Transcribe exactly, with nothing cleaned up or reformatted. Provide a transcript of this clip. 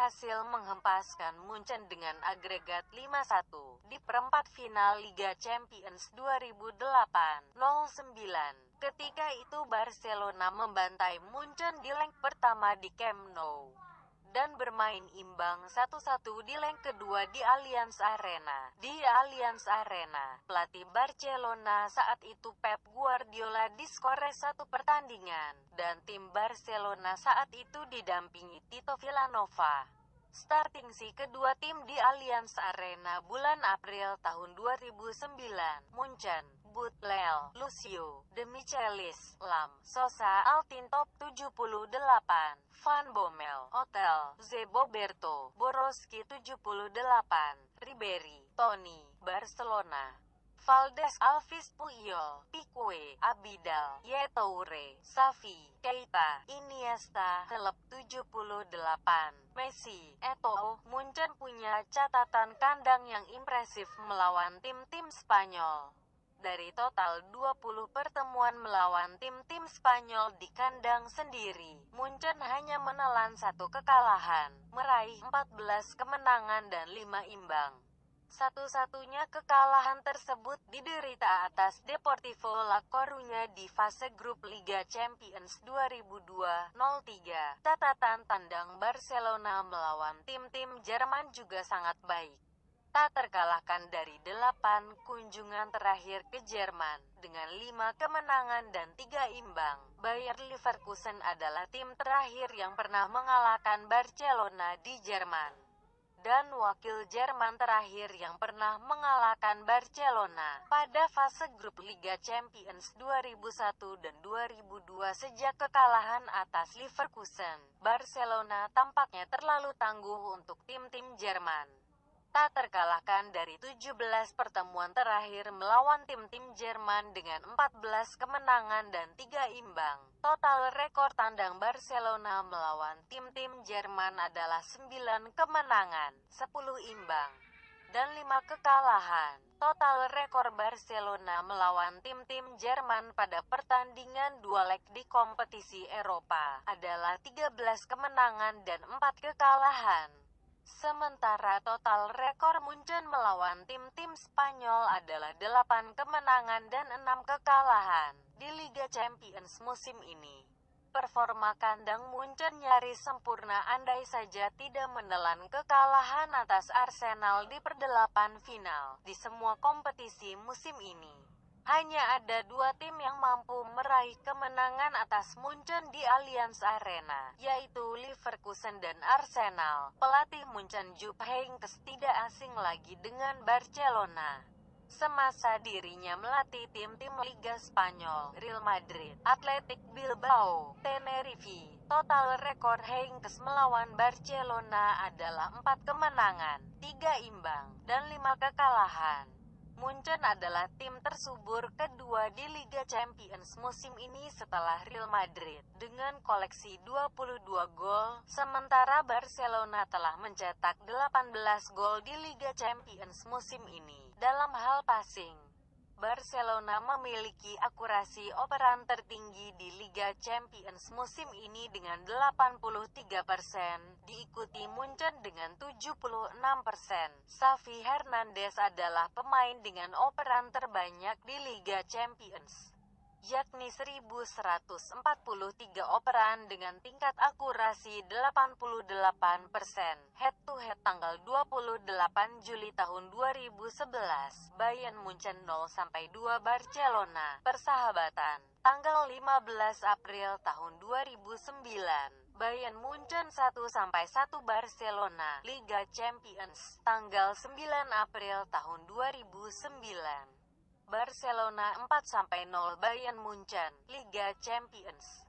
berhasil menghempaskan Munchen dengan agregat lima satu di perempat final Liga Champions dua ribu delapan nol sembilan. Ketika itu Barcelona membantai Munchen di leg pertama di Camp Nou dan bermain imbang satu satu di leg kedua di Allianz Arena. Di Allianz Arena, pelatih Barcelona saat itu Pep Guardiola diskores satu pertandingan, dan tim Barcelona saat itu didampingi Tito Villanova. Starting si kedua tim di Allianz Arena bulan April tahun dua ribu sembilan, Munchen, Butlel, Lucio, De Michelis, Lam, Sosa, Altintop tujuh puluh delapan, Van Bommel, Hotel, Zeboberto, Borowski tujuh puluh delapan, Ribery, Toni, Barcelona, Valdes, Alvis Puyol, Pique, Abidal, Yetoure, Xavi, Keita, Iniesta, klub tujuh puluh delapan, Messi, Eto'o. Munchen punya catatan kandang yang impresif melawan tim-tim Spanyol. Dari total dua puluh pertemuan melawan tim-tim Spanyol di kandang sendiri, Munchen hanya menelan satu kekalahan, meraih empat belas kemenangan dan lima imbang. Satu-satunya kekalahan tersebut diderita atas Deportivo La Coruña di fase grup Liga Champions dua ribu dua nol tiga. Catatan tandang Barcelona melawan tim-tim Jerman juga sangat baik. Tak terkalahkan dari delapan kunjungan terakhir ke Jerman, dengan lima kemenangan dan tiga imbang. Bayer Leverkusen adalah tim terakhir yang pernah mengalahkan Barcelona di Jerman, dan wakil Jerman terakhir yang pernah mengalahkan Barcelona pada fase grup Liga Champions dua ribu satu dan dua ribu dua. Sejak kekalahan atas Leverkusen, Barcelona tampaknya terlalu tangguh untuk tim-tim Jerman. Tak terkalahkan dari tujuh belas pertemuan terakhir melawan tim-tim Jerman dengan empat belas kemenangan dan tiga imbang. Total rekor tandang Barcelona melawan tim-tim Jerman adalah sembilan kemenangan, sepuluh imbang, dan lima kekalahan. Total rekor Barcelona melawan tim-tim Jerman pada pertandingan dua leg di kompetisi Eropa adalah tiga belas kemenangan dan empat kekalahan. Sementara total rekor Munchen melawan tim-tim Spanyol adalah delapan kemenangan dan enam kekalahan di Liga Champions musim ini. Performa kandang Munchen nyaris sempurna andai saja tidak menelan kekalahan atas Arsenal di perdelapan final di semua kompetisi musim ini. Hanya ada dua tim yang mampu meraih kemenangan atas Munchen di Allianz Arena, yaitu Leverkusen dan Arsenal. Pelatih Munchen Jupp Heynckes tidak asing lagi dengan Barcelona. Semasa dirinya melatih tim-tim Liga Spanyol, Real Madrid, Athletic Bilbao, Tenerife, total rekor Heynckes melawan Barcelona adalah empat kemenangan, tiga imbang, dan lima kekalahan. Munchen adalah tim tersubur kedua di Liga Champions musim ini setelah Real Madrid, dengan koleksi dua puluh dua gol, sementara Barcelona telah mencetak delapan belas gol di Liga Champions musim ini. Dalam hal passing, Barcelona memiliki akurasi operan tertinggi di Liga Champions musim ini dengan delapan puluh tiga persen, diikuti Munchen dengan tujuh puluh enam persen. Xavi Hernandez adalah pemain dengan operan terbanyak di Liga Champions, yakni seribu seratus empat puluh tiga operan dengan tingkat akurasi delapan puluh delapan persen. Head to head tanggal dua puluh delapan Juli tahun dua ribu sebelas, Bayern Munchen nol sampai dua Barcelona. Persahabatan, tanggal lima belas April tahun dua ribu sembilan, Bayern Munchen satu sampai satu Barcelona. Liga Champions, tanggal sembilan April tahun dua ribu sembilan, Barcelona empat sampai nol Bayern Munchen. Liga Champions.